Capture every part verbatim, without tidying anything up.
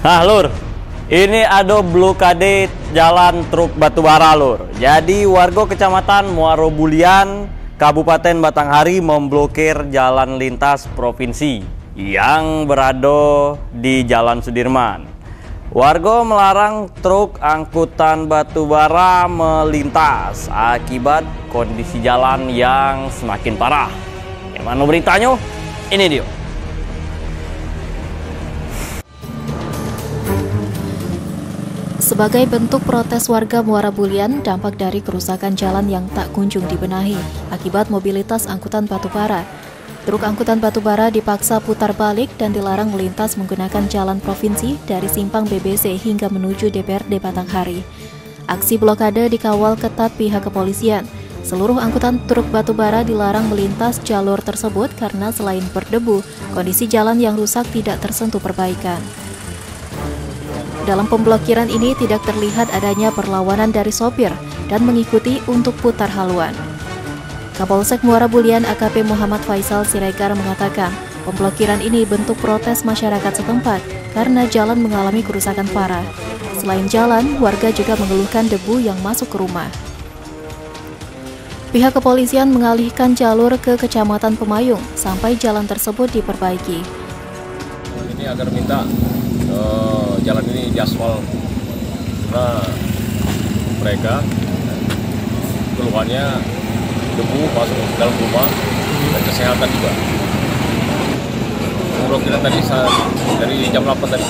Nah lur, ini ada blokade jalan truk batubara lur. Jadi warga kecamatan Muaro Bulian, Kabupaten Batanghari memblokir jalan lintas provinsi yang berada di Jalan Sudirman. Warga melarang truk angkutan batubara melintas akibat kondisi jalan yang semakin parah. Gimana beritanya? Ini dia. Sebagai bentuk protes warga Muara Bulian, dampak dari kerusakan jalan yang tak kunjung dibenahi akibat mobilitas angkutan batubara. Truk angkutan batubara dipaksa putar balik dan dilarang melintas menggunakan jalan provinsi dari simpang B B C hingga menuju D P R D Batanghari. Aksi blokade dikawal ketat pihak kepolisian. Seluruh angkutan truk batubara dilarang melintas jalur tersebut karena selain berdebu, kondisi jalan yang rusak tidak tersentuh perbaikan. Dalam pemblokiran ini tidak terlihat adanya perlawanan dari sopir dan mengikuti untuk putar haluan. Kapolsek Muara Bulian A K P Muhammad Faisal Siregar mengatakan, pemblokiran ini bentuk protes masyarakat setempat karena jalan mengalami kerusakan parah. Selain jalan, warga juga mengeluhkan debu yang masuk ke rumah. Pihak kepolisian mengalihkan jalur ke Kecamatan Pemayung sampai jalan tersebut diperbaiki. Ini agar minta Uh, jalan ini diaspal karena mereka keluhannya debu masuk ke dalam rumah dan kesehatan juga. Blokiran tadi dari jam delapan tadi.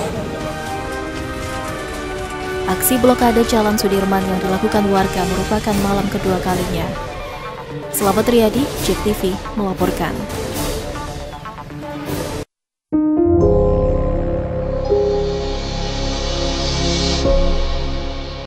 Aksi blokade Jalan Sudirman yang dilakukan warga merupakan malam kedua kalinya. Selamat Riyadi, J E K T V melaporkan.